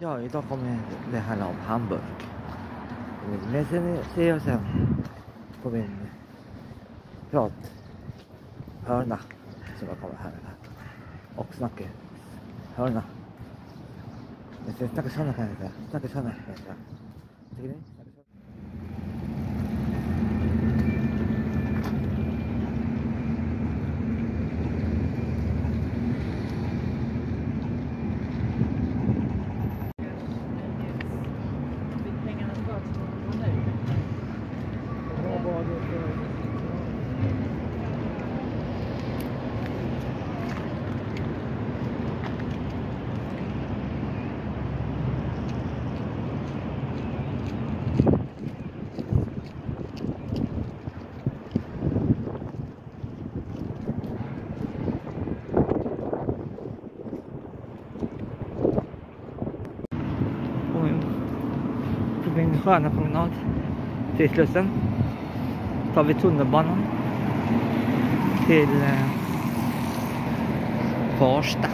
Ja, idag kommer det handla om Hamburg. Men sen ser jag sen på min prathörna som jag kommer här och snackar hörna. Men sen snackar sådana kan jag säga. Snackar sådana kan jag säga. Tycker ni? Min sköna promenad till Slussen tar vi tunnelbanan till Farsta.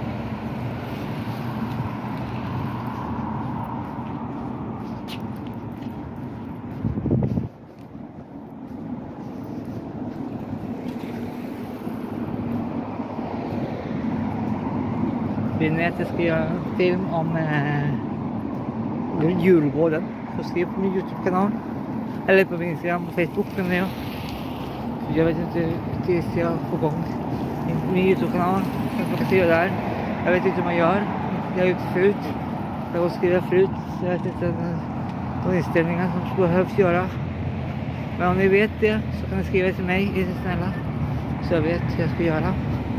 Vill ni att jag ska göra en film om Djurgården, så skriv på min YouTube-kanal eller på min Instagram och Facebook menar jag. Jag vet inte tills jag får igång min YouTube-kanal. Jag kan se det där. Jag vet inte hur man gör. Jag har gjort det förut. Jag har skrivit förut. Jag vet inte de inställningar som behövs göra. Men om ni vet det så kan ni skriva till mig, är det snälla. Så jag vet hur jag ska göra.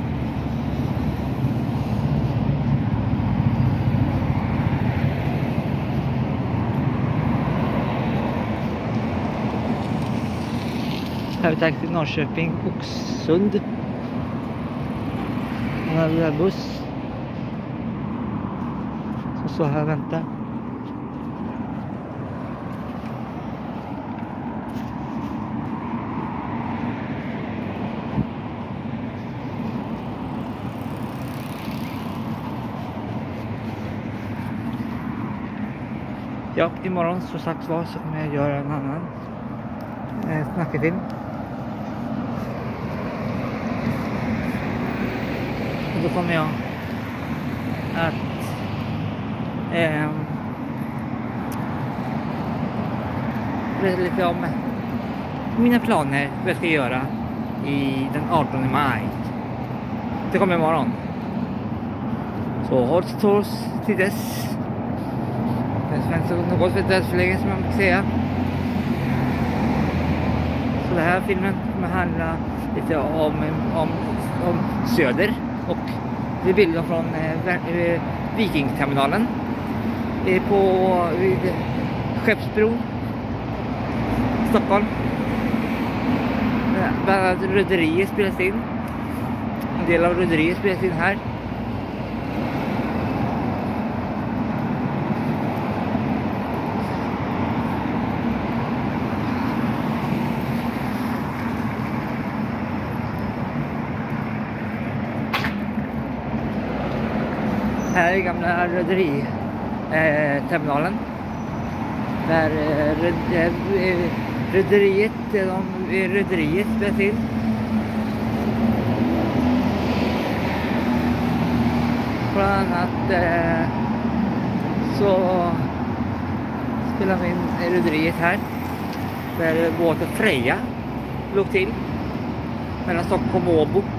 Här har vi tagit till Norrköping, Oxsund. En här buss som står här och väntar. Ja, imorgon så sagt var så kommer jag göra en annan snackefilm. Och då kommer jag att berätta lite om mina planer, vad jag ska göra i den 18 maj. Det kommer imorgon. Så håll till dess. Det finns något för dödsförläggning som man kan säga. Så den här filmen kommer handla lite om Söder och det är bilder från Vikingterminalen vid Skeppsbro, Stockholm. Bland annat Rederiet spelas in. En del av Rederiet spelas in här. Här är gamla Rederiet-terminalen. Där Rederiet spelar in. Bland annat så spelar vi in Rederiet här. Där båten Freja låg till mellan Stockholm och Åbo.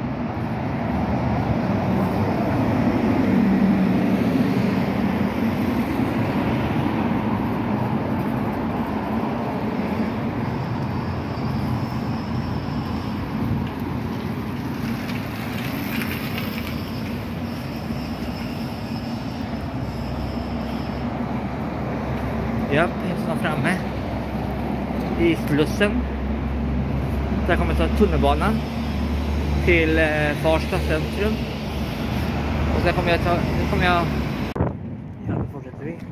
Ja, jag är snart framme i Slussen. Där kommer jag ta tunnelbanan till Farsta centrum. Och sen kommer jag ja, då fortsätter vi.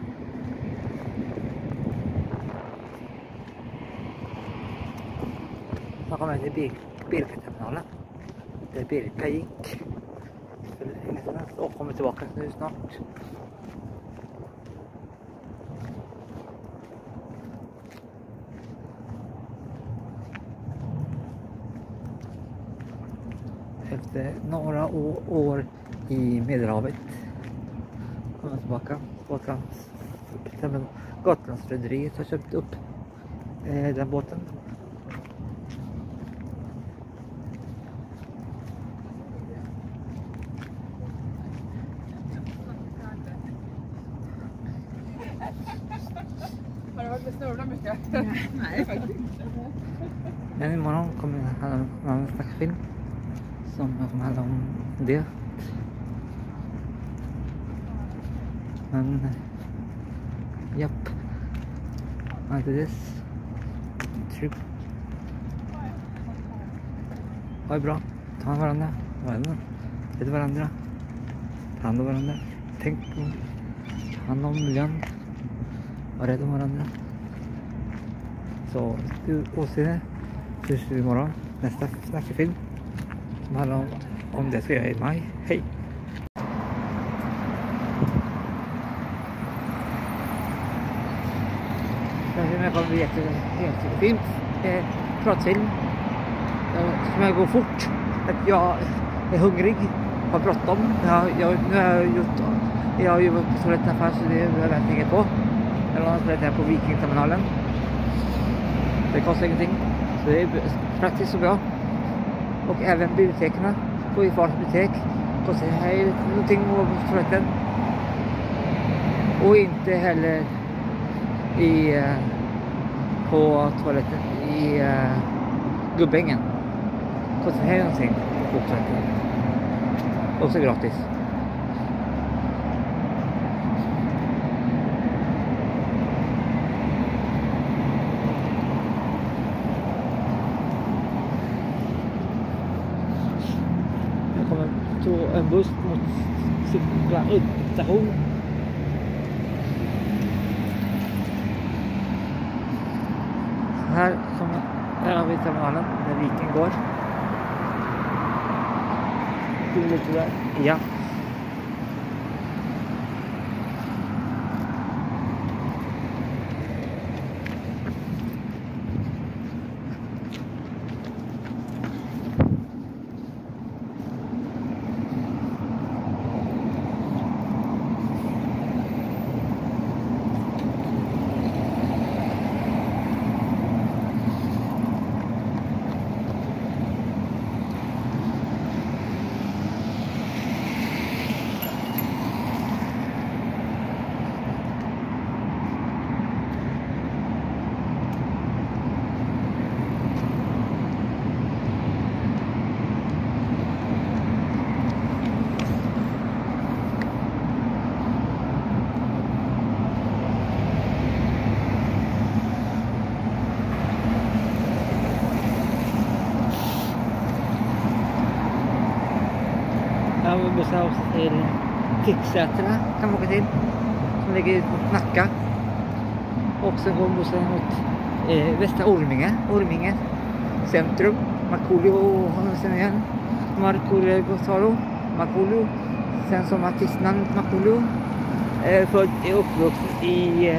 Så kommer jag till Birka-terminalen. Där Birka gick. Och kommer tillbaka nu snart. efter några år i Medelhavet. Kommer tillbaka. Gotlandsrederiet har köpt upp den båten. Har du varit med snurra mycket? Nej, faktiskt inte. Men imorgon kommer det handla om en annan slags film som kommer handla om det. Men japp. After this trip. Ha det bra. Ta hand om varandra. Rädd varandra. Ta hand om varandra. Tänk på. Ta hand om miljön. Var rädd om varandra. Så du återser. Syns vi imorgon. Nästa snackfilm. Som handlar om det ska jag i maj. Hej! Det kommer bli jättefint pratfilm som jag går fort. Att jag är hungrig, har bråttom. Jag har ju varit på toaletten först, så det är jag tänker på. Eller annars är jag på Vikingterminalen. Det kostar ingenting, så det är praktiskt och bra. Och även bibliotekerna på Ifars bibliotek kostar här någonting på toaletten. Och inte heller på toaletten i Gubbängen. Kostar här någonting på toaletten. Också gratis. Jag kommer ta en buss mot Sickla Uddstation. Här har vi terminalen där Viking går. Det är lite där. Ja. Jag har bussar också till Ticksätra kan man åka till. Som ligger mot Nacka. Och sen går bussen mot Västra Orminge centrum. Markoolio sen igen. Markoolio Gotaro. Markoolio. Sen som artistnamn Markoolio. Född är uppvuxen i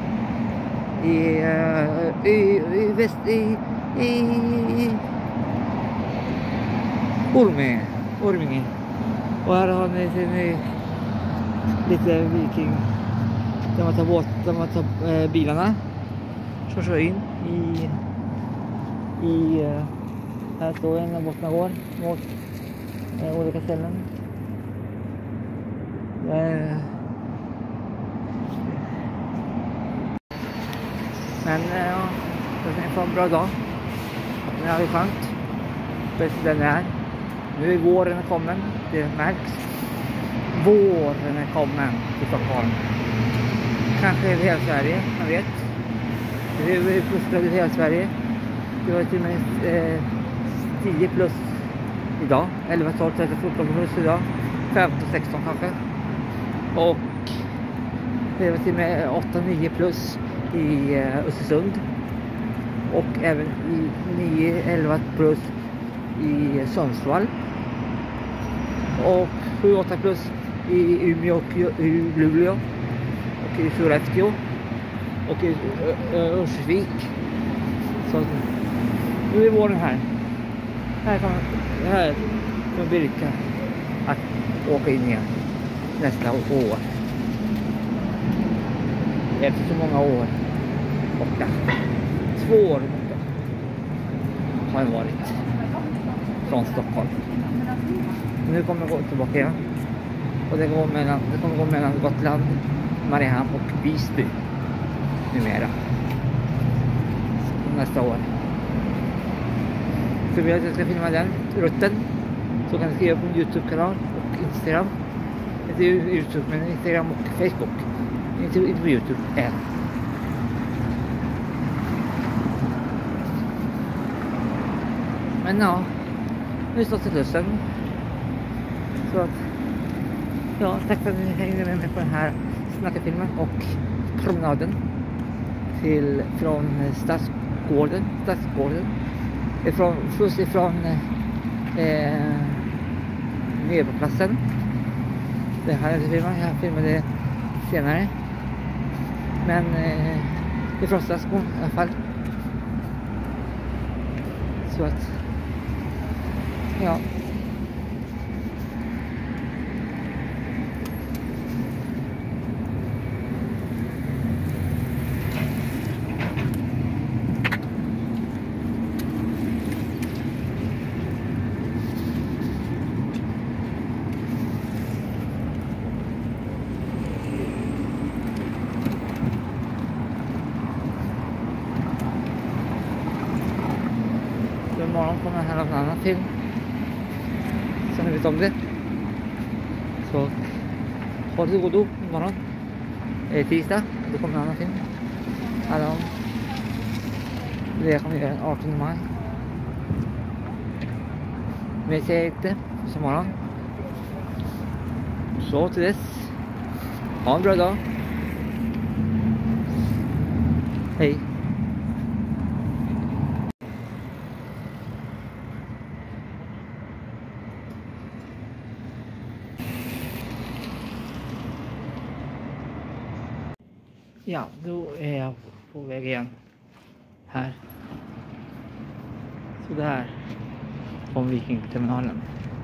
Orminge. Och här har ni lite Viking där man tar bilarna som kör in i här står en där båtarna går mot olika ställen. Men ja, det får en bra dag. Det är skönt. Precis den är. Nu är våren kommen, det märks. Våren är kommen till Stockholm. Kanske över hela Sverige, man vet. Det är plusgrad i hela Sverige. Det var till och med 10 plus idag. 11, 12, 13, 14 plus idag. 15, 16 kanske. Och det var till och med 8, 9 plus i Östersund. Och även i 9, 11 plus i Sundsvall. Och 7-8 plus i Umeå och i Luleå och i Sollefteå och i Örnsköldsvik. Så nu är våren här. Här som vilka att åka in igen nästa år. Efter så många år borta. 2 år borta har jag varit från Stockholm. Nu kommer jag gå tillbaka igen. Och det kommer gå mellan Gotland, Mariehamn och Visby numera. Nästa år. Så vill jag att jag ska filma den rutten. Så kan jag skriva på YouTube-kanal och Instagram. Inte YouTube men Instagram och Facebook. Inte på YouTube än. Men ja, nu står Slussen. Så att, ja, tack för att ni hängde med mig på den här snackarfilmen och promenaden från Stadsgården. Från Medborgarplatsen. Det här är filmen, jag filmade senare. Men ifrån Stadsgården i alla fall. Så att, ja. Imorgon kommer jag här av en annan film. Så ni vet om det. Så håll till godo imorgon. Tisdag. Då kommer en annan film. Alla om det jag kommer göra den 18 maj. Men jag säger inte. Så imorgon. Så till dess. Ha en bra dag. Hej. Ja, då är jag på väg igen. Här. Så där. Från Vikingterminalen.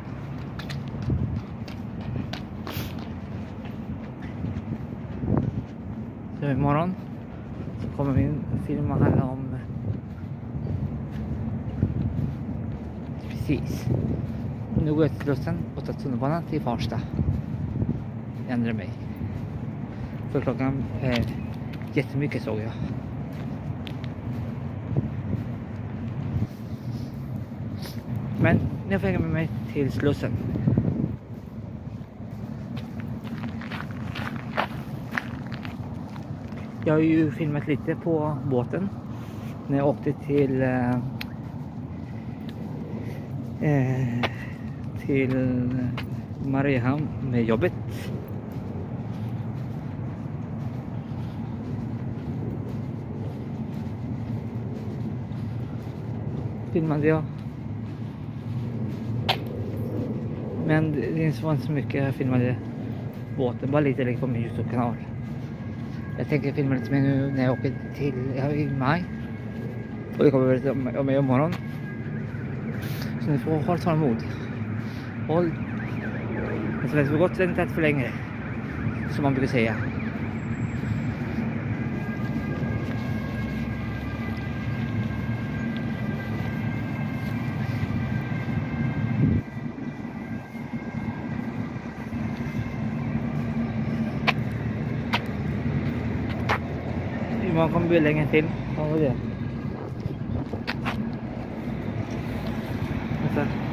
Så imorgon så kommer min film att handla om precis. Nu går jag till Slussen och tar tunnelbanan till Farsta. Jag ändrar mig. För klockan jättemycket såg jag. Men nu får jag hänga med mig till Slussen. Jag har ju filmat lite på båten när jag åkte till Mariehamn med jobbet. Filmade jag. Men det var inte så mycket jag filmade båten. Bara lite på min YouTube-kanal. Jag tänker filma lite mer nu när jag åker till i maj. Och det kommer berätta om mig imorgon. Så ni får hålla tålamod. Håll. Det är så gott väntat för längre. Som man brukar säga. Man kommer bli längre till. Vad var det?